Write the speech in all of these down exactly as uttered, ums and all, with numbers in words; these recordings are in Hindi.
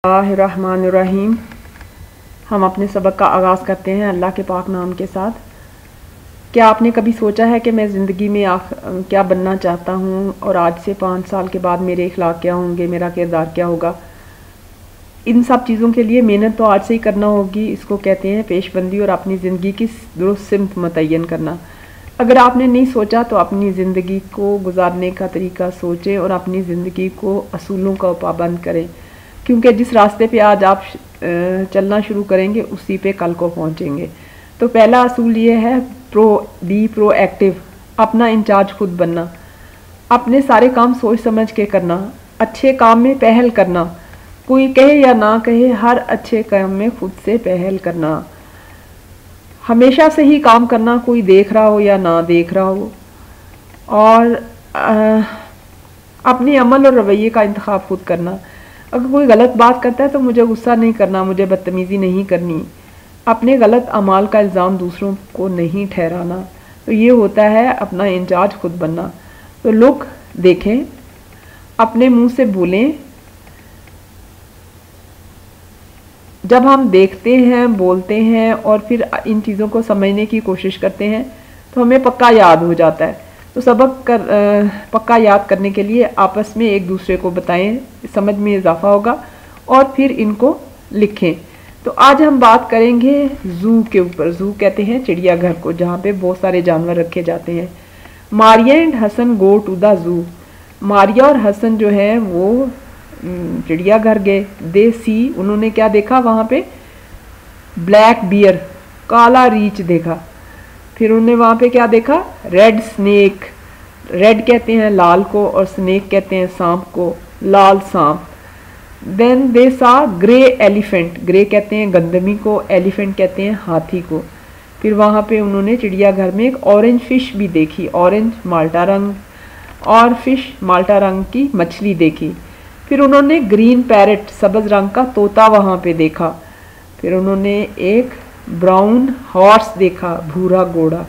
बिस्मिल्लाहिर्रहमानिर्रहीम। हम अपने सबक का आगाज़ करते हैं अल्लाह के पाक नाम के साथ। क्या आपने कभी सोचा है कि मैं ज़िंदगी में आख क्या बनना चाहता हूँ और आज से पाँच साल के बाद मेरे अखलाक क्या होंगे, मेरा किरदार क्या होगा? इन सब चीज़ों के लिए मेहनत तो आज से ही करना होगी। इसको कहते हैं पेशबंदी और अपनी ज़िंदगी की दुरुस्त सिमत मुतय्यन करना। अगर आपने नहीं सोचा तो अपनी ज़िंदगी को गुजारने का तरीका सोचें और अपनी ज़िंदगी को असूलों का पाबंद करें, क्योंकि जिस रास्ते पे आज आप चलना शुरू करेंगे उसी पे कल को पहुंचेंगे। तो पहला असूल ये है प्रो बी प्रोएक्टिव, अपना इंचार्ज खुद बनना, अपने सारे काम सोच समझ के करना, अच्छे काम में पहल करना, कोई कहे या ना कहे हर अच्छे काम में खुद से पहल करना, हमेशा से ही काम करना, कोई देख रहा हो या ना देख रहा हो, और आ, अपने अमल और रवैये का इंतखाब खुद करना। अगर कोई गलत बात करता है तो मुझे गुस्सा नहीं करना, मुझे बदतमीज़ी नहीं करनी, अपने गलत अमाल का इल्ज़ाम दूसरों को नहीं ठहराना। तो ये होता है अपना इंचार्ज खुद बनना। तो लोग देखें, अपने मुंह से बोलें। जब हम देखते हैं, बोलते हैं और फिर इन चीज़ों को समझने की कोशिश करते हैं तो हमें पक्का याद हो जाता है। तो सबक कर पक्का याद करने के लिए आपस में एक दूसरे को बताएं, समझ में इजाफा होगा, और फिर इनको लिखें। तो आज हम बात करेंगे ज़ू के ऊपर। ज़ू कहते हैं चिड़ियाघर को, जहाँ पे बहुत सारे जानवर रखे जाते हैं। Maria and Hasan go to the zoo. Maria और हसन जो है वो चिड़ियाघर गए। दे सी, उन्होंने क्या देखा वहाँ पे? ब्लैक बियर, काला रीछ देखा। फिर उन्होंने वहाँ पे क्या देखा? Red snake. रेड कहते हैं लाल को और स्नेक कहते हैं सांप को, लाल सांप। देन दे सा ग्रे एलिफेंट। ग्रे कहते हैं गंदमी को, एलिफेंट कहते हैं हाथी को। फिर वहाँ पे उन्होंने चिड़ियाघर में एक ऑरेंज फिश भी देखी, ऑरेंज माल्टा रंग, और फिश माल्टा रंग की मछली देखी। फिर उन्होंने ग्रीन पैरेट, सब्ज़ रंग का तोता वहाँ पे देखा। फिर उन्होंने एक ब्राउन हॉर्स देखा, भूरा घोड़ा।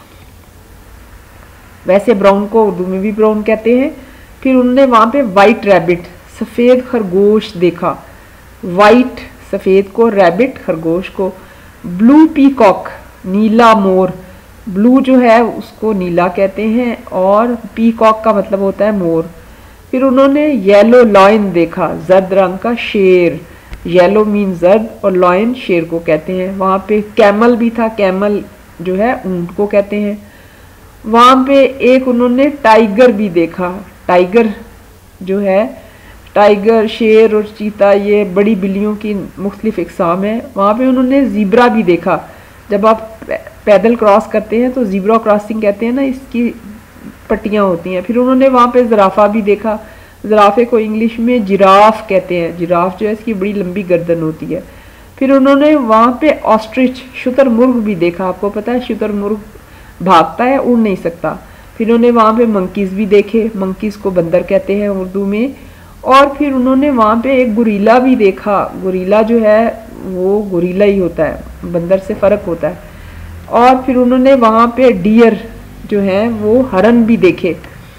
वैसे ब्राउन को उर्दू में भी ब्राउन कहते हैं। फिर उन्होंने वहाँ पे वाइट रैबिट, सफ़ेद खरगोश देखा। वाइट सफ़ेद को, रैबिट खरगोश को। ब्लू पीकॉक, नीला मोर। ब्लू जो है उसको नीला कहते हैं और पीकॉक का मतलब होता है मोर। फिर उन्होंने येलो लॉयन देखा, जर्द रंग का शेर। येलो मीन जर्द और लॉयन शेर को कहते हैं। वहाँ पे कैमल भी था, कैमल जो है ऊंट को कहते हैं। वहाँ पे एक उन्होंने टाइगर भी देखा। टाइगर जो है, टाइगर, शेर और चीता ये बड़ी बिल्लियों की मुख्तलिफ इकसाम है। वहाँ पे उन्होंने ज़ीब्रा भी देखा। जब आप पैदल क्रॉस करते हैं तो ज़ीब्रा क्रॉसिंग कहते हैं ना, इसकी पट्टियाँ होती हैं। फिर उन्होंने वहाँ पे ज़राफ़ा भी देखा। ज़राफ़े को इंग्लिश में जिराफ कहते हैं। जिराफ जो है इसकी बड़ी लंबी गर्दन होती है। फिर उन्होंने वहाँ पे ऑस्ट्रिच, शुतुरमुर्ग भी देखा। आपको पता है शुतुरमुर्ग भागता है, उड़ नहीं सकता। फिर उन्होंने वहाँ पे मंकीज़ भी देखे। मंकीज़ को बंदर कहते हैं उर्दू में। और फिर उन्होंने वहाँ पे एक गुरीला भी देखा। गुरीला जो है वो गुरीला ही होता है, बंदर से फ़र्क होता है। और फिर उन्होंने वहाँ पे डियर जो है वो हरन भी देखे।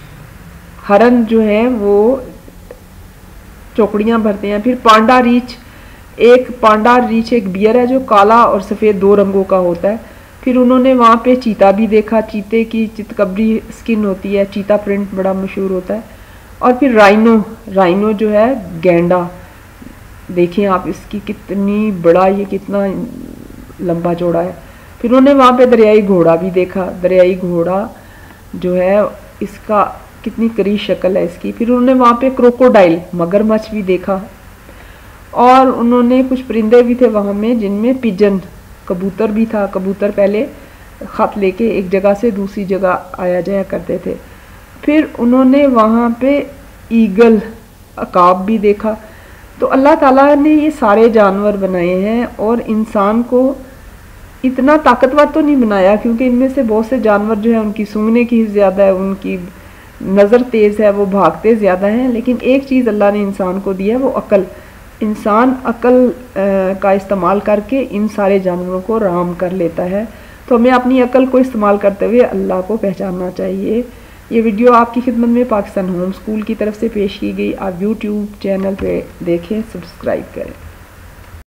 हरन जो है वो चौकड़ियाँ भरते हैं। फिर पांडा रीछ, एक पांडा रीछ एक बियर है जो काला और सफ़ेद दो रंगों का होता है। फिर उन्होंने वहाँ पे चीता भी देखा। चीते की चितकबरी स्किन होती है, चीता प्रिंट बड़ा मशहूर होता है। और फिर राइनो, राइनो जो है गैंडा। देखें आप इसकी कितनी बड़ा, ये कितना लंबा चौड़ा है। फिर उन्होंने वहाँ पे दरियाई घोड़ा भी देखा। दरियाई घोड़ा जो है इसका कितनी करीब शक्ल है इसकी। फिर उन्होंने वहाँ पे क्रोकोडाइल, मगरमच्छ भी देखा। और उन्होंने कुछ परिंदे भी थे वहाँ में, जिनमें पिजन, कबूतर भी था। कबूतर पहले ख़त लेके एक जगह से दूसरी जगह आया जाया करते थे। फिर उन्होंने वहाँ पे ईगल, अकाब भी देखा। तो अल्लाह ताला ने ये सारे जानवर बनाए हैं और इंसान को इतना ताकतवर तो नहीं बनाया, क्योंकि इनमें से बहुत से जानवर जो है उनकी सूंघने की ज़्यादा है, उनकी नज़र तेज़ है, वो भागते ज़्यादा हैं। लेकिन एक चीज़ अल्लाह ने इंसान को दी है, वो अक्ल। इंसान अक्ल का इस्तेमाल करके इन सारे जानवरों को राम कर लेता है। तो हमें अपनी अक्ल को इस्तेमाल करते हुए अल्लाह को पहचानना चाहिए। ये वीडियो आपकी खिदमत में पाकिस्तान होम स्कूल की तरफ से पेश की गई। आप यूट्यूब चैनल पे देखें, सब्सक्राइब करें।